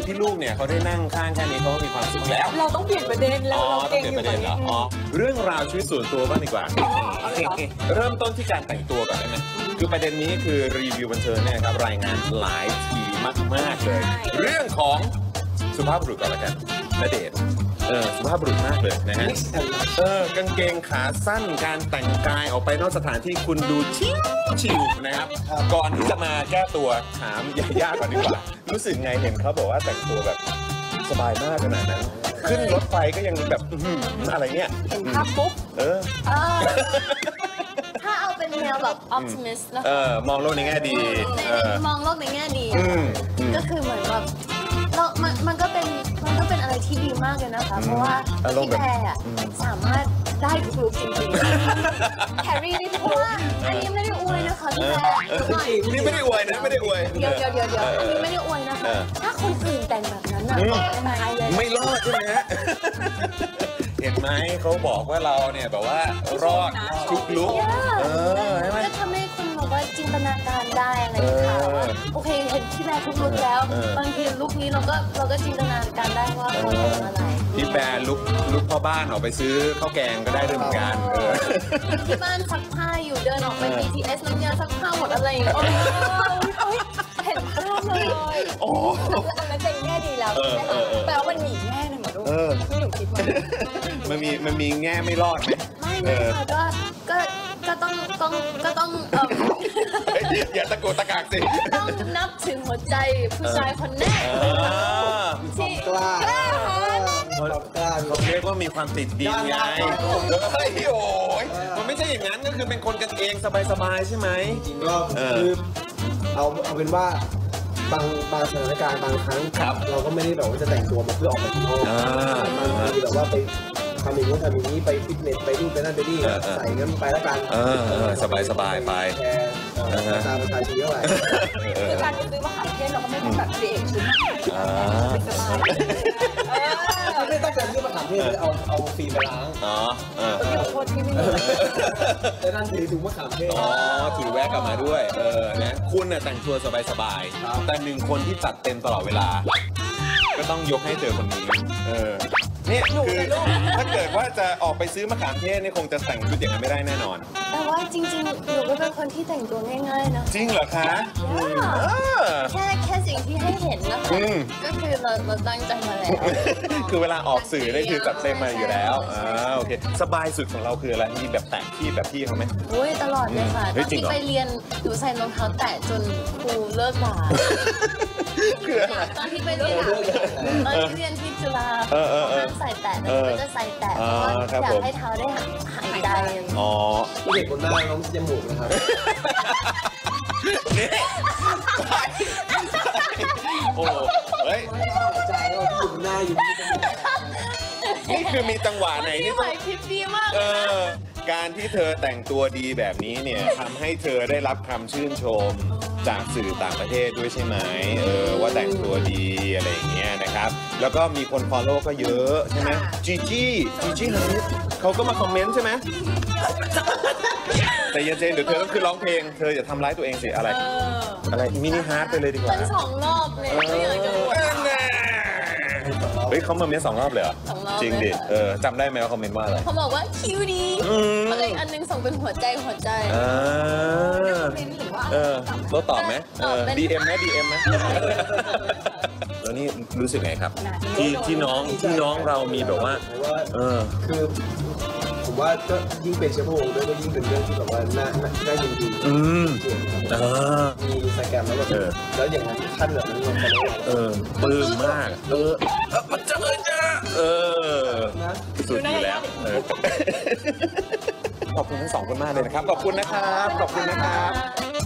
ที่ลูกเนี่ยเขาได้นั่งข้างแค่นี้เขาก็มีความสุขแล้วเราต้องเปลี่ยนประเด็นแล้วเราเก่งอยู่แบบนี้เรื่องราวชีวิตส่วนตัวบ้างดีกว่าเริ่มต้นที่การแต่งตัวก่อนได้ไหมคือประเด็นนี้คือรีวิวบันเทิงเนี่ยครับรายงานหลายทีมากๆเลยเรื่องของสุภาพบุรุษก่อนละกันณเดชน์สุภาพบุรุษมากเลยนะฮะกางเกงขาสั้นการแต่งกายออกไปนอกสถานที่คุณดูชิวนะครับก่อนที่จะมาแก้ตัวถามยาก่อนดีกว่ารู้สึกไงเห็นเขาบอกว่าแต่งตัวแบบสบายมากขนาดนั้นขึ้นรถไฟก็ยังแบบอะไรเนี่ยเห็นภาพปุ๊บถ้าเอาเป็นแนวแบบ optimist นะมองโลกในแง่ดีมองโลกในแง่ดีก็คือเหมือนแบบมันก็เป็นอะไรที่ดีมากเลยนะคะเพราะว่าพี่แบร์สามารถได้ทุกลุคจริงๆแครี่นี่เพราะว่าอันนี้ไม่ได้อวยนะคะพี่แบร์นี่ไม่ได้อวยนะไม่ได้อวยเดี๋ยวอันนี้ไม่ได้อวยนะคะถ้าคนอื่นแต่งแบบนั้นน่ะไม่รอดใช่ไหมฮะเห็นไหมเขาบอกว่าเราเนี่ยแบบว่ารอดทุกลุคก็ทำให้คุณบอกว่าจินตนาการได้อะไรอย่างเงี้ยโอเคเห็นพี่แบร์ทุกลุคแล้วบางทีลุคนี้เราก็จินตนาการได้ว่าเขาทำอะไรพี่แบร์ลุคพ่อบ้านออกไปซื้อข้าวแกงก็ได้ด้วยเหมือนกันที่บ้านซักผ้าอยู่เดินออกไป BTS น้ำยาซักผ้าหมดอะไรอย่างเงี้ยเห็นภาพเลยอันนั้นเป็นแง่ดีแล้วแปลว่ามันมีแง่หนึ่งหมดลูกที่หนูคิดว่ามันมีแง่ไม่รอดไหมไม่ค่ะก็ต้องอย่าตะโกนตะกากสิต้องนับถึงหัวใจผู้ชายคนแรกที่กล้าเขาเรียกว่ามีความติดดินไงโอ้ยมันไม่ใช่อย่างนั้นก็คือเป็นคนกันเองสบายๆใช่ไหมจริงก็คือเอาเป็นว่าบางสถานการณ์บางครั้งเราก็ไม่ได้แบบว่าจะแต่งตัวมาเพื่อออกไปข้างนอกบางทีแบบว่าไปทำอย่างนู้นทำอย่างนี้ไปฟิตเนสไปนู่นไปนั่นไปนี่ใส่งั้นไปแล้วกันสบายไปตามประชาชนเท่าไหร่คือการซื้อมะขามเทศเราก็ไม่ต้องแบบเรียกชุดไม่ตั้งใจซื้อมะขามเทศเลยเอาฟิล์มไปล้างเดี๋ยวโทษที่ไม่แต่นั่นถือถุงมะขามเทศถือแวะกลับมาด้วยนะคุณน่ะแต่งตัวสบายแต่หนึ่งคนที่จัดเต็มตลอดเวลาก็ต้องยกให้เธอคนนี้เนี่ยคือถ้าเกิดว่าจะออกไปซื้อมะขามเทศนี่คงจะแต่งชุดอย่างนั้นไม่ได้แน่นอนแต่ว่าจริงๆหนูก็เป็นคนที่แต่งตัวง่ายๆนะจริงเหรอคะแค่สิ่งที่ให้เห็นนะคะก็คือเราตั้งใจมาแล้วคือเวลาออกสื่อได้คือจัดเต็มมาอยู่แล้วโอเคสบายสุดของเราคืออะไรมีแบบแต่งที่แบบพี่เขาไหมโอ้ยตลอดเลยค่ะตอนที่ไปเรียนหนูใส่รองเท้าแตะจนครูเลิกด่าตอนที่ไปเรียนที่จุฬาใส่แตะแล้วก็จะใส่แตะเพราะว่าอยากให้เท้าได้หายใจผู้เด็กคนหน้าน้องจมูกนะครับโอ้เฮ้ยใจเราอยู่หน้าอยู่นี่คือมีจังหวะไหนที่ต้องคลิปดีมากการที่เธอแต่งตัวดีแบบนี้เนี่ยทำให้เธอได้รับคำชื่นชมจากสื่อต่างประเทศด้วยใช่ไหมว่าแต่งตัวดีอะไรอย่างเงี้ยนะครับแล้วก็มีคน follow ก็เยอะใช่ไหมจีจี้ฮันนิสเขาก็มาคอมเมนต์ใช่ไหมแต่เย็นๆเดี๋ยวเธอก็คือร้องเพลงเธออย่าทำร้ายตัวเองสิอะไรมินิฮาร์ทไปเลยดีกว่าเป็น2 รอบเลยไม่อยากจะพูดเฮ้ยเขามาเมนต์2 รอบเลยเหรอจริงดิจำได้ไหมว่าคอมเมนต์ว่าอะไรเขาบอกว่าคิวดีอะไรอันนึงส่งเป็นหัวใจตัวตอบไหมDM ไหมแล้วนี่รู้สึกไงครับที่น้องเรามีแบบว่าคือผมว่าก็ยิ่งเป็นเชื้อพระวงศ์ด้วยก็ยิ่งเป็นเรื่องที่แบบว่าน่ายินดีมีสแกมแล้วแบบแล้วอย่างนั้นขั้นแบบนั้นปลื้มมากมันจะสุดอยู่แล้วขอบคุณทั้ง2 คนมากเลยนะครับขอบคุณนะครับ